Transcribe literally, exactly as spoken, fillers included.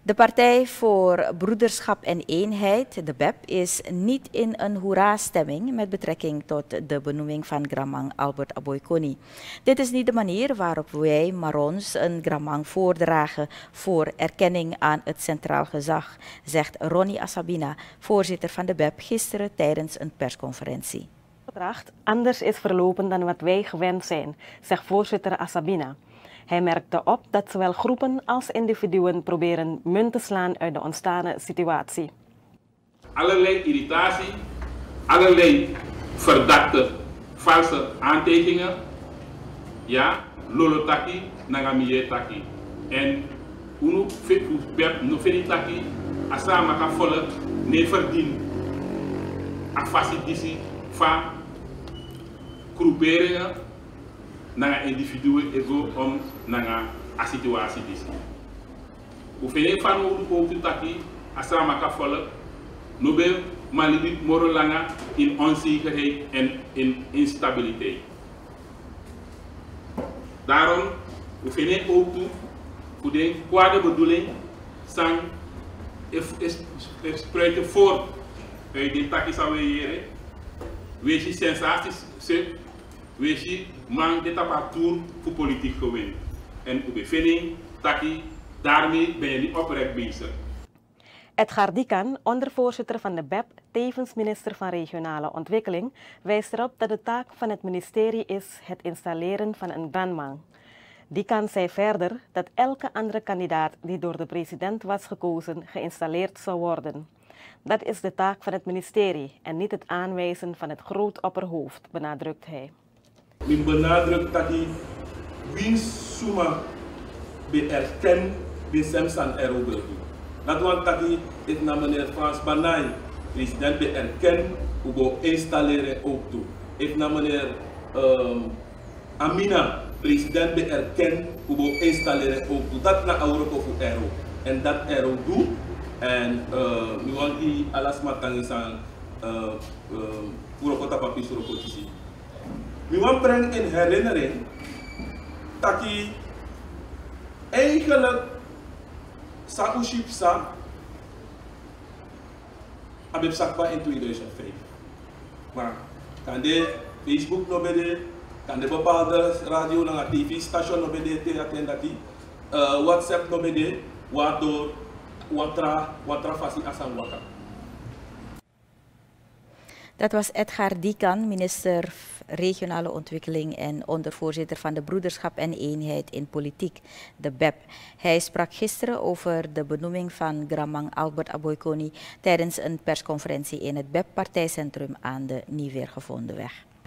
De Partij voor Broederschap en Eenheid, de B E P, is niet in een hoera-stemming met betrekking tot de benoeming van Gramang Albert Aboykoni. Dit is niet de manier waarop wij Marons een Gramang voordragen voor erkenning aan het centraal gezag, zegt Ronnie Asabina, voorzitter van de B E P, gisteren tijdens een persconferentie. Het anders is verlopen dan wat wij gewend zijn, zegt voorzitter Asabina. Hij merkte op dat zowel groepen als individuen proberen munt te slaan uit de ontstane situatie. Allerlei irritatie, allerlei verdachte, valse aantekeningen, ja, lolotaki, nagamie-taki. En unu pep no feritaki, asama ka volle, ne verdien, afasitisi, van groeperingen naar individuen ego om naar een situatie te zien. We vinden van hoe we taki asama ka volle, nobe malibit morolanga in onzekerheid en in instabiliteit. Daarom we vinden ook toe voor de kwade bedoeling sang spruiten voort uit de taki sawejere. Wees je sensaties, wees je man de tapatour voor politiek gewin. En op bevinding, taki, daarmee ben je niet oprecht bezig. Edgar Dikan, ondervoorzitter van de B E P, tevens minister van Regionale Ontwikkeling, wijst erop dat de taak van het ministerie is het installeren van een Gramang. Dikan zei verder dat elke andere kandidaat die door de president was gekozen geïnstalleerd zou worden. Dat is de taak van het ministerie en niet het aanwijzen van het groot opperhoofd, benadrukt hij. Ik benadruk dat die winsuma be erken bij Semsan Erobergi. Dat want dat die het naar meneer Frans Banay, president be erken, hoe go installeren ook toe. Het naar meneer um, Amina, president be erken, hoe go installeren ook toe. Dat naar Europa voor Ero. En dat Ero doet. En nu want die alles matang is aan Urokota papi surokotisi. Nu want breng in herinnering dat hij eigenlijk sa ushipsa abib sakba in tweeduizend vijf. Maar kan de Facebook nog bede, kan de bepaalde radio en T V-station nog bede te attenderen die, WhatsApp nog bede, waardoor Watra, watra fasi asam waka. Dat was Edgar Dikan, minister Regionale Ontwikkeling en ondervoorzitter van de Broederschap en Eenheid in Politiek, de B E P. Hij sprak gisteren over de benoeming van Gramang Albert Aboykoni tijdens een persconferentie in het B E P-partijcentrum aan de Nieuw Weergevondeweg.